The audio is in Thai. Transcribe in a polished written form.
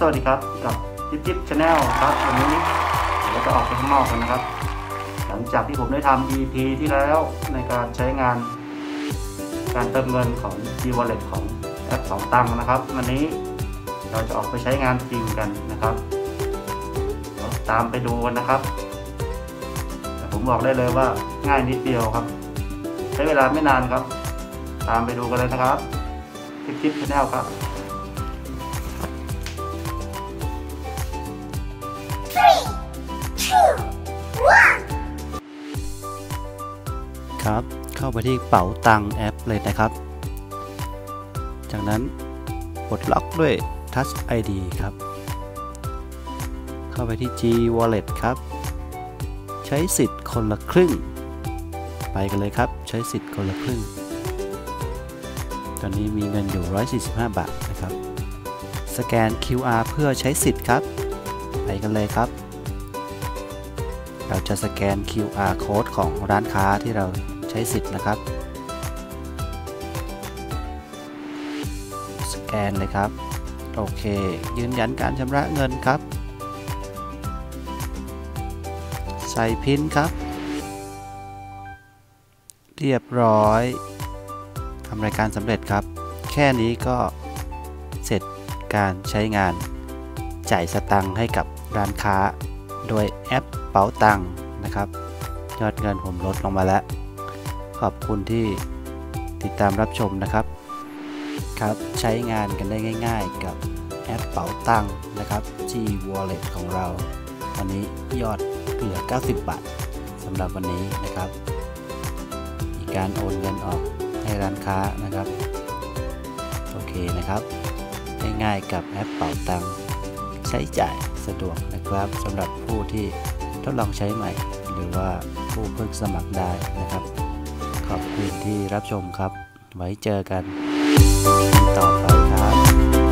วัสดีครับกับจิ๊บชาแนลครับวันนี้เราจะออกไปข้างนอกกันนะครับหลังจากที่ผมได้ทำ EP ที่แล้วในการใช้งานการเติมเงินของ G-Wallet ของแอป2ตังค์นะครับวันนี้เราจะออกไปใช้งานจริงกันนะครับตามไปดูกันนะครับแต่ผมบอกได้เลยว่าง่ายนิดเดียวครับใช้เวลาไม่นานครับตามไปดูกันเลยนะครับจิ๊บชาแนลครับครับเข้าไปที่เป๋าตังแอปเลยนะครับจากนั้นปลดล็อกด้วย Touch ID ครับเข้าไปที่ G-Wallet ครับใช้สิทธิ์คนละครึ่งไปกันเลยครับใช้สิทธิ์คนละครึ่งตอนนี้มีเงินอยู่145 บาทนะครับสแกน QR เพื่อใช้สิทธิ์ครับไปกันเลยครับเราจะสแกน QR Code ของร้านค้าที่เราใช้สิทธิ์นะครับสแกนเลยครับโอเคยืนยันการชำระเงินครับใส่พินครับเรียบร้อยทำรายการสำเร็จครับแค่นี้ก็เสร็จการใช้งานจ่ายสตังค์ให้กับร้านค้าโดยแอปเป๋าตังค์นะครับยอดเงินผมลดลงมาแล้วขอบคุณที่ติดตามรับชมนะครับครับใช้งานกันได้ง่ายๆกับแอปเป๋าตังค์นะครับ G-Wallet ของเราวันนี้ยอดเหลือ90 บาทสำหรับวันนี้นะครับมีการโอนเงินออกให้ร้านค้านะครับโอเคนะครับง่ายๆกับแอปเป๋าตังค์ใช้จ่ายสะดวกนะครับสำหรับผู้ที่ทดลองใช้ใหม่หรือว่าผู้เพิ่งสมัครได้นะครับขอบคุณที่รับชมครับไว้เจอกันต่อไปครับ